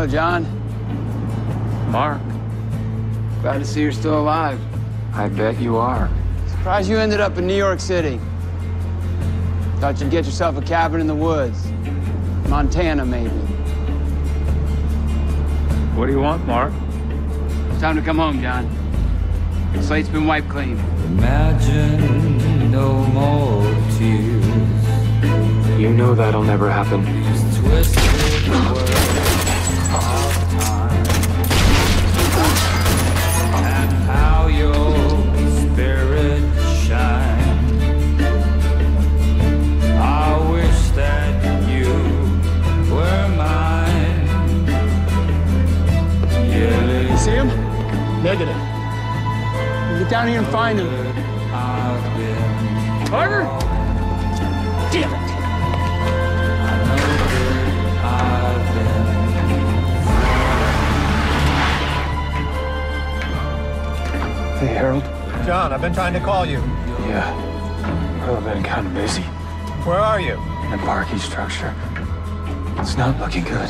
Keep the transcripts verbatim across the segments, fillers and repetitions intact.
Hello, John. Mark, Glad to see you're still alive. I bet you are. Surprised you ended up in New York City. Thought you'd get yourself a cabin in the woods. Montana, maybe. What do you want, Mark? It's time to come home, John. The slate's been wiped clean. Imagine no more tears. You know that'll never happen. These twisted words of time. And how your spirit shines. I wish that you were mine. Yeah, You see him? Negative. Get down here and find him. I've been Parker? Damn it! I've been Hey, Harold. John, I've been trying to call you. Yeah. Well, I've been kind of busy. Where are you? The Parky structure. It's not looking good.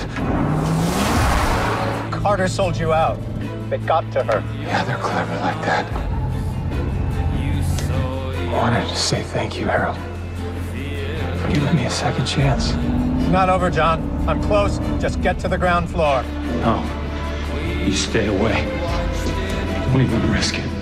Carter sold you out. They got to her. Yeah, they're clever like that. I wanted to say thank you, Harold, for giving me a second chance. It's not over, John. I'm close. Just get to the ground floor. No. You stay away. Don't even risk it.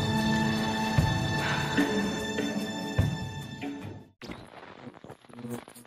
Go.